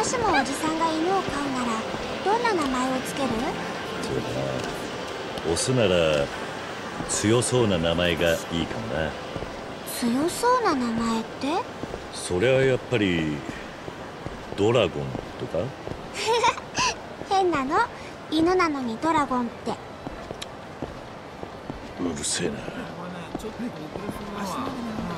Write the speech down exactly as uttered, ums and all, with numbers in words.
もしもおじさんが犬を飼うならどんな名前をつける？ そうだな、オスなら強そうな名前がいいかもな。 強そうな名前って？ そりゃやっぱりドラゴンとか。 変なの、犬なのにドラゴンって。 うるせえな。 ちょっと遅れそうだわ。